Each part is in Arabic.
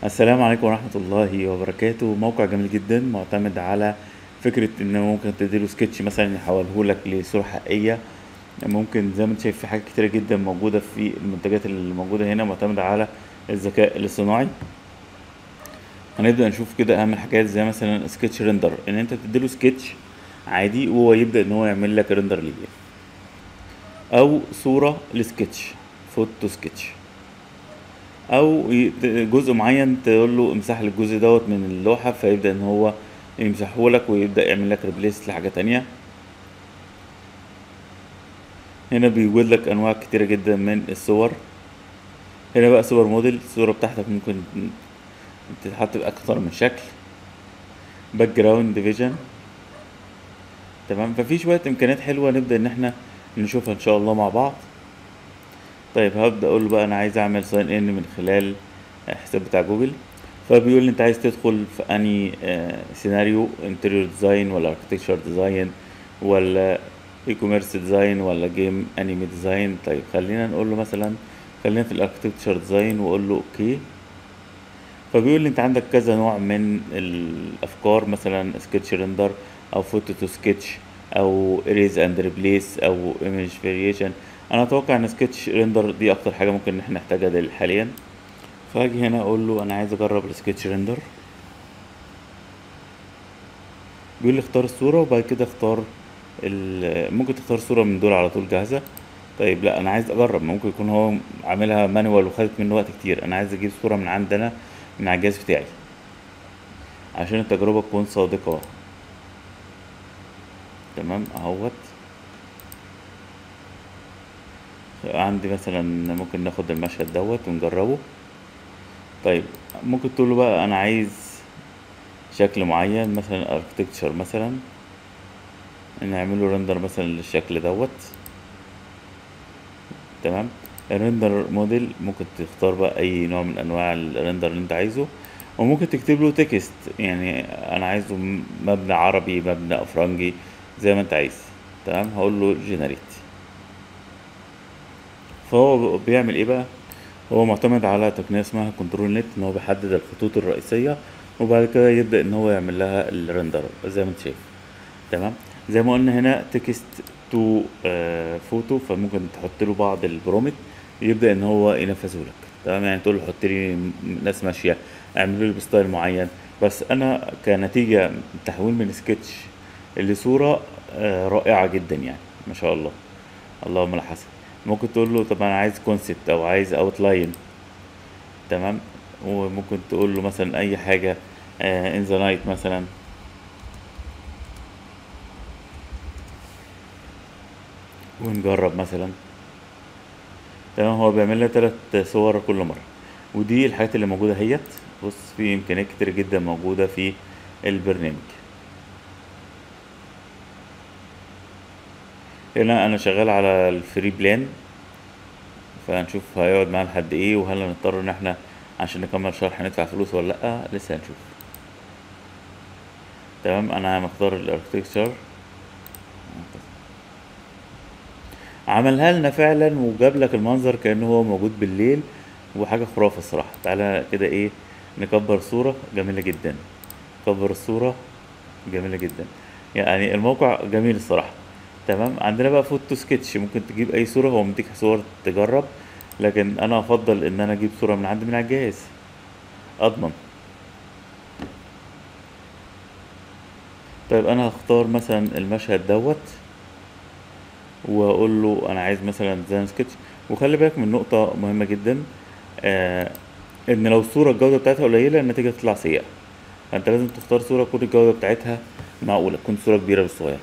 السلام عليكم ورحمة الله وبركاته. موقع جميل جدا معتمد على فكرة ان ممكن تديله سكتش مثلا يحوله لك لصورة حقيقية. ممكن زي ما انت شايف في حاجات كتيرة جدا موجودة في المنتجات اللي موجودة هنا معتمدة على الذكاء الاصطناعي. هنبدأ نشوف كده اهم الحاجات زي مثلا سكتش ريندر، ان انت تديله سكتش عادي وهو يبدأ ان هو يعمل لك ريندر ليه، او صورة لسكتش، فوتو سكتش، او جزء معين تقول له امسح لي الجزء دوت من اللوحة فيبدأ ان هو يمسحه لك ويبدأ يعمل لك ريبليس لحاجة تانية. هنا بيوجد لك انواع كتيرة جدا من الصور. هنا بقى صور موديل، الصورة بتاعتك ممكن تتحط بأكتر من شكل. باك جراوند فيجن، تمام. ففي شوية امكانيات حلوة نبدأ ان احنا نشوفها ان شاء الله مع بعض. طيب هبدأ اقول له بقى انا عايز اعمل ساين ان من خلال حساب بتاع جوجل. فبيقول لي انت عايز تدخل في اني سيناريو، انتريور ديزاين ولا اركتكتشر ديزاين ولا اي كوميرس ديزاين ولا جيم انمي ديزاين. طيب خلينا نقول له مثلا خلينا في الاركتكتشر ديزاين واقول له اوكي. فبيقول لي انت عندك كذا نوع من الافكار، مثلا سكتش ريندر او فوتو تو سكتش او اريز اند ريبليس او ايمج فاريشن. انا اتوقع ان سكتش ريندر دي اكتر حاجه ممكن ان احنا نحتاجها حاليا. فاجي هنا اقول له انا عايز اجرب السكتش ريندر. بيقول لي اختار الصوره وبعد كده اختار ممكن تختار صوره من دول على طول جاهزه. طيب لا، انا عايز اجرب، ممكن يكون هو عاملها مانوال وخدت منه وقت كتير. انا عايز اجيب صوره من عندنا من على الجهاز بتاعي عشان التجربه تكون صادقه. تمام اهوت. عندي مثلا ممكن ناخد المشهد دوت ونجربه. طيب ممكن تقول له بقى انا عايز شكل معين، مثلا اركتكتشر مثلا، نعمله رندر مثلا للشكل دوت. تمام. الرندر موديل ممكن تختار بقى اي نوع من انواع الرندر اللي انت عايزه، وممكن تكتب له تكست، يعني انا عايزه مبنى عربي، مبنى افرنجي، زي ما انت عايز. تمام. هقول له جنريت. فهو بيعمل ايه بقى؟ هو معتمد على تقنية اسمها كنترول نت، ان هو بيحدد الخطوط الرئيسية وبعد كده يبدأ ان هو يعمل لها الرندر زي ما انت شايف. تمام. زي ما قلنا هنا تكست تو فوتو، فممكن تحط له بعض البرومت يبدأ ان هو ينفذه لك. تمام. يعني تقول له حط لي ناس ماشية، اعملوا لي بستايل معين. بس انا كنتيجة تحويل من سكتش لصورة رائعة جدا يعني، ما شاء الله، اللهم لا حسن. ممكن تقول له طب انا عايز كونسبت او عايز اوتلاين. تمام. وممكن تقول له مثلا اي حاجة ان ذا نايت مثلا، ونجرب مثلا. تمام. هو بيعمل لنا 3 صور كل مرة، ودي الحاجات اللي موجودة هيت. بص، في إمكانيات كتير جدا موجودة في البرنامج. هنا أنا شغال على الفري بلان، فهنشوف هيقعد معانا لحد إيه، وهل هنضطر إن إحنا عشان نكمل شرح ندفع فلوس ولا لأ، لسه هنشوف. تمام. أنا مختار الاركتكتشر، عملها لنا فعلا وجاب لك المنظر كأنه هو موجود بالليل، وحاجة خرافة الصراحة. تعالى كده إيه، نكبر صورة جميلة جدا. كبر الصورة جميلة جدا، يعني الموقع جميل الصراحة. تمام. عندنا بقى فوتو سكتش، ممكن تجيب اي صورة، هو مديك صور تجرب، لكن انا افضل ان انا اجيب صورة من عندي من على الجهاز اضمن. طيب انا هختار مثلا المشهد دوت واقول له انا عايز مثلا ديزاين سكتش. وخلي بالك من نقطة مهمة جدا، آه ان لو الصورة الجودة بتاعتها قليلة النتيجة تطلع سيئة. فانت لازم تختار صورة تكون الجودة بتاعتها معقولة، تكون صورة كبيرة بالصغير.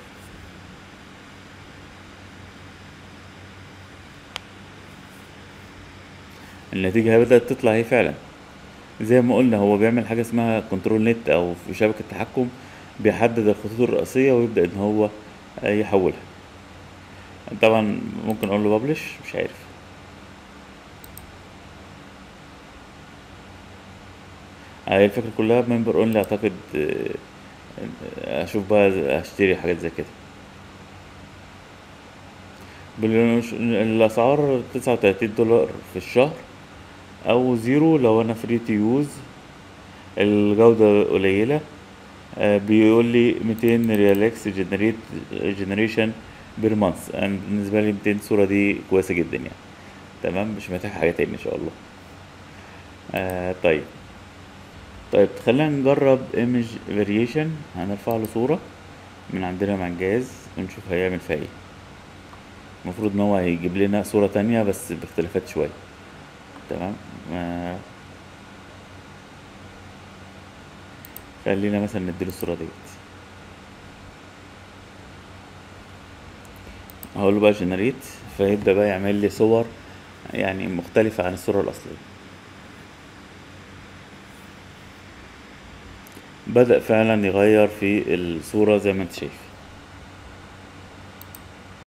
النتيجة بدأت تطلع هي فعلا. زي ما قلنا هو بيعمل حاجة اسمها كنترول نت أو في شبكة تحكم، بيحدد الخطوط الرئيسية ويبدأ إن هو يحولها. طبعا ممكن أقول له ببلش، مش عارف. هي الفكرة كلها ممبر اونلي أعتقد. أشوف بقى أشتري حاجات زي كده. الأسعار $39 في الشهر، أو زيرو لو أنا فري تو يوز. الجودة قليلة. بيقول لي 200 ريالكس جنريشن بير مانث. انا بالنسبة لي 200 صورة دي كويسة جدا يعني. تمام، مش محتاج حاجة تاني ان شاء الله. طيب. خلينا نجرب image variation. هنرفع له صورة من عندنا مع الجهاز ونشوف هيعمل فيها ايه. المفروض ان هو هيجيب لنا صورة تانية بس باختلافات شوية. تمام. خلينا مثلا نديله الصورة ديت. هقول له بقى جنريت، فيبدأ بقى يعمل لي صور يعني مختلفة عن الصورة الأصلية. بدأ فعلا يغير في الصورة زي ما انت شايف.